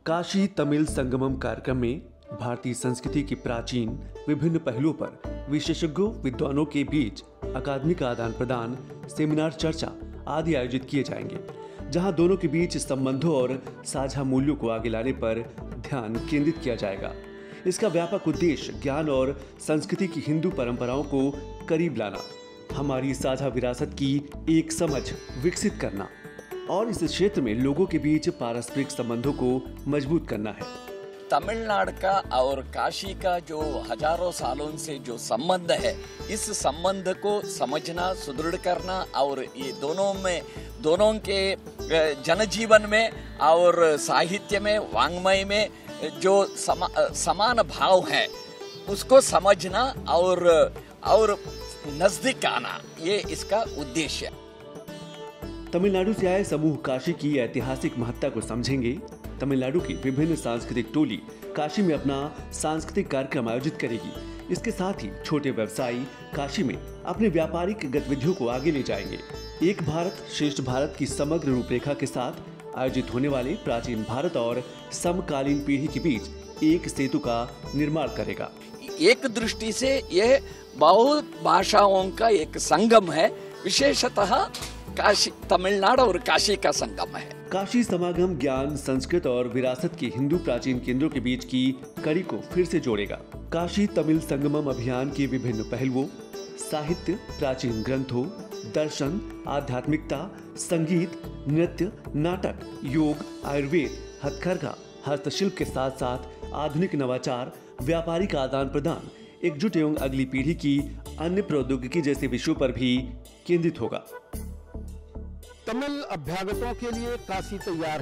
काशी तमिल संगमम कार्यक्रम में भारतीय संस्कृति की प्राचीन विभिन्न पहलुओं पर विशेषज्ञों विद्वानों के बीच अकादमिक आदान प्रदान, सेमिनार, चर्चा आदि आयोजित किए जाएंगे, जहां दोनों के बीच संबंधों और साझा मूल्यों को आगे लाने पर ध्यान केंद्रित किया जाएगा। इसका व्यापक उद्देश्य ज्ञान और संस्कृति की हिंदू परंपराओं को करीब लाना, हमारी साझा विरासत की एक समझ विकसित करना और इस क्षेत्र में लोगों के बीच पारस्परिक संबंधों को मजबूत करना है। तमिलनाडु का और काशी का जो हजारों सालों से जो संबंध है, इस संबंध को समझना, सुदृढ़ करना और ये दोनों के जनजीवन में और साहित्य में, वाङ्मय में जो समान भाव है, उसको समझना और नजदीक आना, ये इसका उद्देश्य है। तमिलनाडु से आए समूह काशी की ऐतिहासिक महत्ता को समझेंगे। तमिलनाडु की विभिन्न सांस्कृतिक टोली काशी में अपना सांस्कृतिक कार्यक्रम आयोजित करेगी। इसके साथ ही छोटे व्यवसायी काशी में अपने व्यापारिक गतिविधियों को आगे ले जाएंगे। एक भारत श्रेष्ठ भारत की समग्र रूपरेखा के साथ आयोजित होने वाले प्राचीन भारत और समकालीन पीढ़ी के बीच एक सेतु का निर्माण करेगा। एक दृष्टि से यह बहुत भाषाओं का एक संगम है, विशेषतः काशी, तमिलनाडु और काशी का संगम है। काशी समागम ज्ञान, संस्कृत और विरासत के हिंदू प्राचीन केंद्रों के बीच की कड़ी को फिर से जोड़ेगा। काशी तमिल संगमम अभियान के विभिन्न पहलुओं, साहित्य, प्राचीन ग्रंथों, दर्शन, आध्यात्मिकता, संगीत, नृत्य, नाटक, योग, आयुर्वेद, हथकरघा, हस्तशिल्प के साथ साथ आधुनिक नवाचार, व्यापारिक आदान प्रदान, एकजुट एवं अगली पीढ़ी की अन्य प्रौद्योगिकी जैसे विषयों पर भी केंद्रित होगा। तमिल अभ्यागतों के लिए काशी तैयार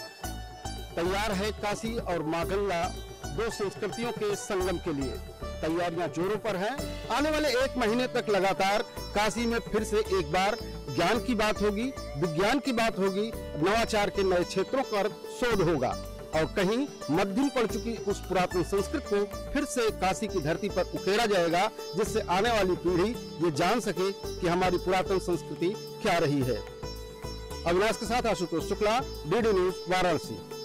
है काशी और मागल्ला, दो संस्कृतियों के संगम के लिए तैयारियां जोरों पर हैं। आने वाले 1 महीने तक लगातार काशी में फिर से एक बार ज्ञान की बात होगी, विज्ञान की बात होगी, नवाचार के नए क्षेत्रों पर शोध होगा और कहीं मध्यम पड़ चुकी उस पुरातन संस्कृति को फिर से काशी की धरती पर उकेरा जाएगा, जिससे आने वाली पीढ़ी ये जान सके कि हमारी पुरातन संस्कृति क्या रही है। अविनाश के साथ आशुतोष शुक्ला, डीडी न्यूज, वाराणसी।